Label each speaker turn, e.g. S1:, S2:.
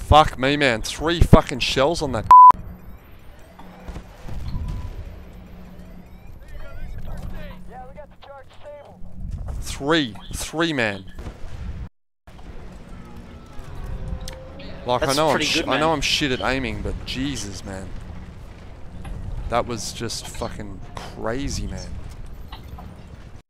S1: Fuck me, man. 3 fucking shells on that. Three, man. Like,
S2: That's
S1: I know
S2: pretty good, man.
S1: I know I'm shit at aiming, but Jesus, man. That was just fucking crazy, man.